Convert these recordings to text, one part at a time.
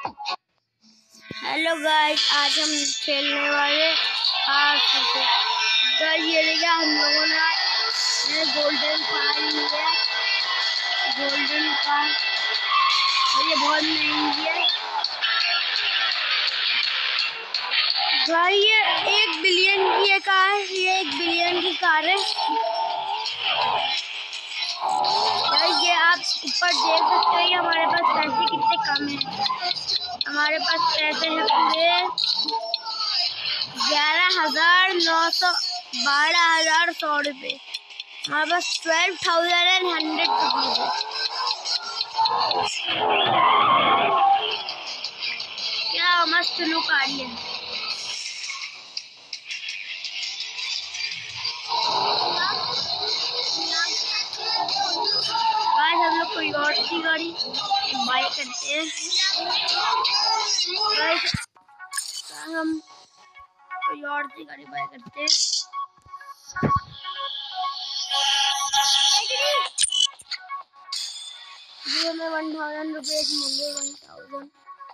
Hello guys, आज हम खेलने वाले गाइस ये देखिए हम लोगों ने गोल्डन कार ली है। गोल्डन कार ये बहुत महंगी है भाई। ये 1 बिलियन की है कार, ये 1 बिलियन की कार है भाई। ये आप ऊपर देख सकते हैं हमारे पास पैसे कितने कम हैं। हमारे पास पैसे हैं पूरे 11,912,100 रुपये। हमारे पास 12,100 रुपीज है। क्या मस्त लुक आ रही है। आज हम लोग कोई और सी गाड़ी बाय करते हैं। हम कोई और सी गाड़ी बाय करते हैं। ये हमें 1,000 रुपये की मिल गई। 1,000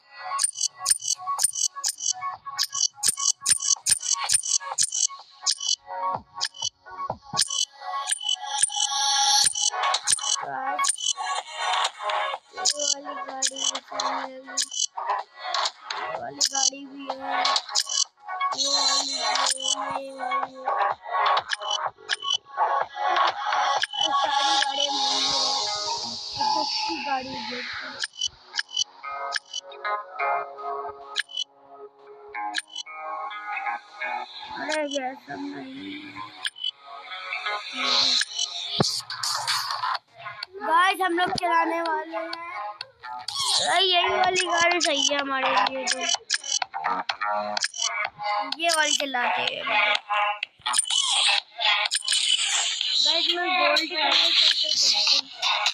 वाली गाड़ी भी है। ये वाली सारी गाड़ी महंगी है। सस्ती गाड़ी है। अरे ये सब नहीं गाइस, हम लोग चलाने वाले हैं। यही वाली गाड़ी सही है हमारे लिए। तो ये वाली चलाते हैं गाइस। मैं गोल्ड कलर करके देखते हैं।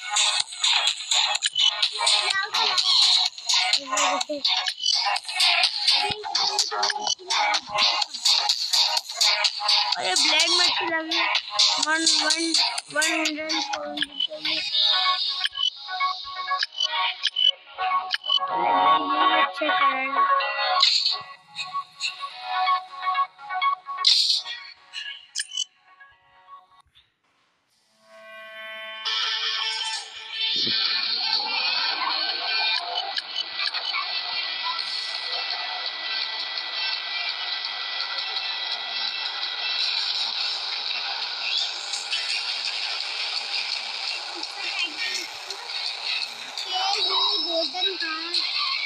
अरे ब्लैक मच्छी लगी 100 अच्छे colour. Golden car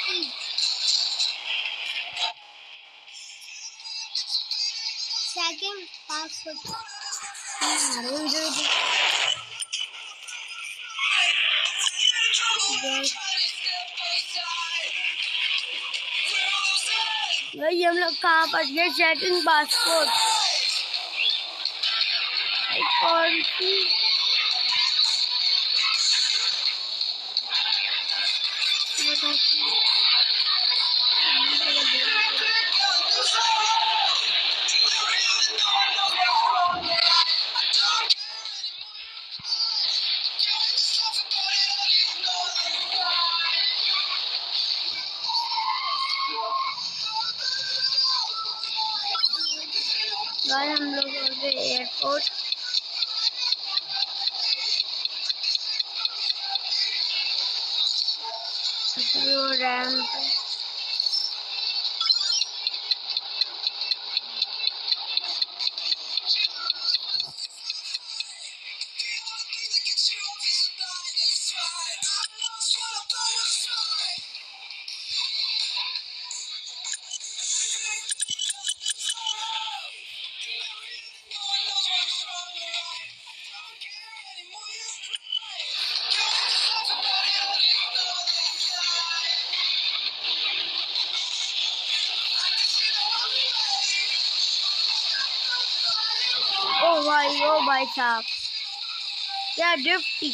second password भाई हम लोग कहाँ पर गए। चेकिंग पासपोर्ट कौन सी हम लोग हो गए एयरपोर्ट। रैंप ओ भाई साहब क्या ड्रिफ्टी।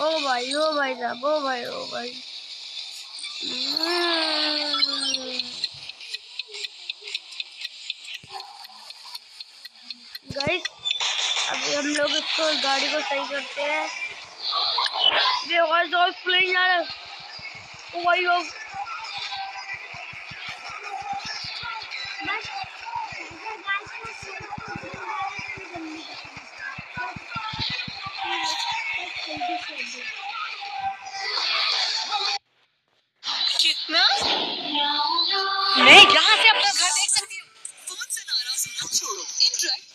ओ भाई साहब, ओ भाई। गाइस अभी हम लोग इसको गाड़ी को सही करते हैं। ये गाइस और प्लेन जा रहा है। ओ भाई ओ कितना मैं यहाँ से अपना घर देख सकती हूँ। फोन से नाराज होना छोड़ो। इंटरेक्ट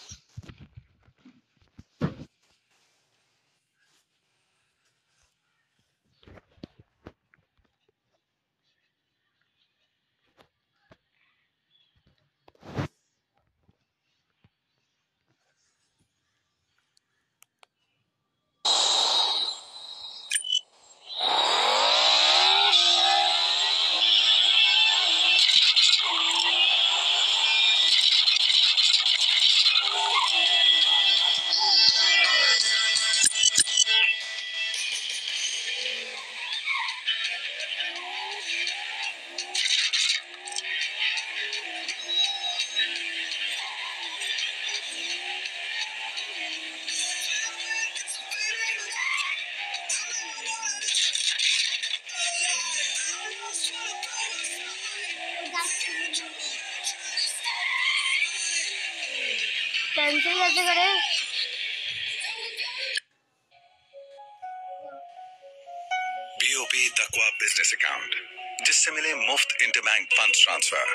कैंसिल कैसे करें? BOP तकवा बिजनेस अकाउंट, जिससे मिले मुफ्त इंटरबैंक फंड ट्रांसफर।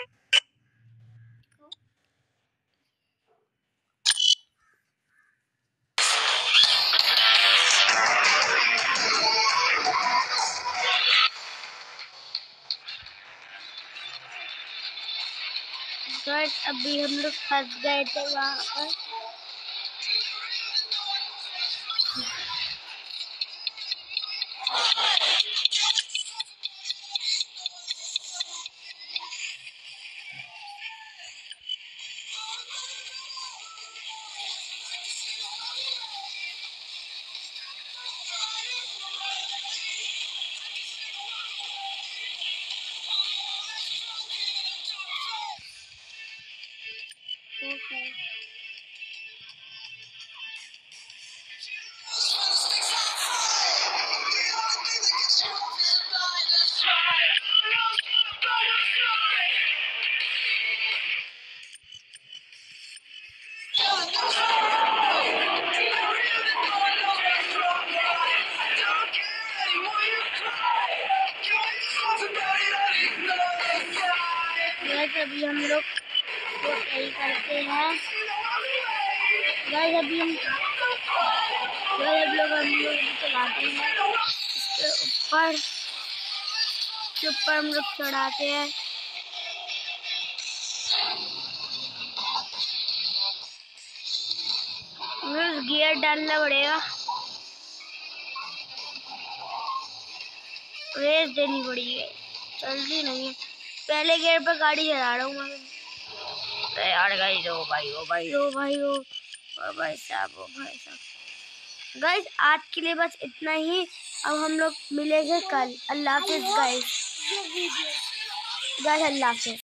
गाइस अभी हम लोग फंस गए थे वहाँ पर। अभी हम लोग को सही करते हैं। गाइस अभी हम लोग चलाते हैं। इसके ऊपर हम लोग चढ़ाते हैं। गियर डालना पड़ेगा, रेस देनी पड़ेगी। जल्दी नहीं है, पहले गियर पर गाड़ी चला रहा हूँ मैं। यार गाइस ओ भाई साहब। गाइस आज के लिए बस इतना ही। अब हम लोग मिलेंगे कल। अल्लाह हाफिज़ गाइस। अल्लाह हाफिज़।